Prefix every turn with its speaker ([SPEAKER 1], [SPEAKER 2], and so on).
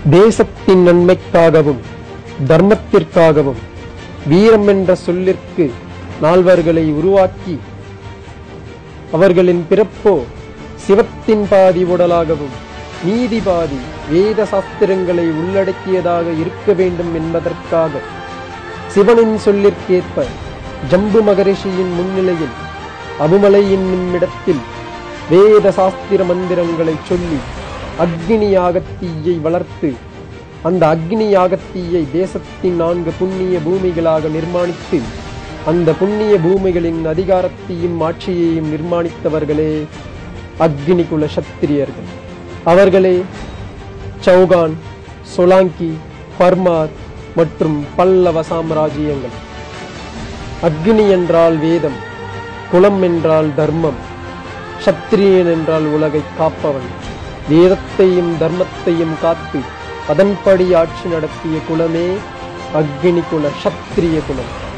[SPEAKER 1] தேசத்தின் நன்மைக்காகவும் தர்மத்திற்காகவும் வீரம் என்ற சொல்லிற்கு நால்வர்களை உருவாக்கி அவர்களின் பிறப்போ சிவத்தின் பாதி உடலாகவும் நீதி பாதி வேத சாஸ்திரங்களை உள்ளடக்கியதாக இருக்க வேண்டும் என்பதற்காக சிவனின் சொல்லிற்கேற்ப ஜம்பு மகரிஷியின் முன்னிலையில் அபுமலை என்னும் இடத்தில் வேத சாஸ்திர மந்திரங்களை சொல்லி அக்னி யாகத்தீயை வளர்த்து அந்த அக்னி யாகத்தீயை தேசத்தின் 4 புண்ணிய பூமிகளாக நிர்மாணித்து அந்த புண்ணிய பூமிகளின் அதிகாரத்தையும் ஆட்சியையும் நிர்மாணித்தவர்களே அக்னிகுல சத்திரியர்கள். அவர்களே சௌகான், சோலாங்கி, பர்மார் மற்றும் பல்லவ சாம்ராஜ்யங்கள். அக்னி என்றால் வேதம், குலம் என்றால் தர்மம், சத்திரியன் என்றால் உலகை காப்பவன். வேதத்தையும் தர்மத்தையும் காத்து அதன்படி ஆட்சி நடத்திய குலமே அக்னி குல சத்திரிய குலம்.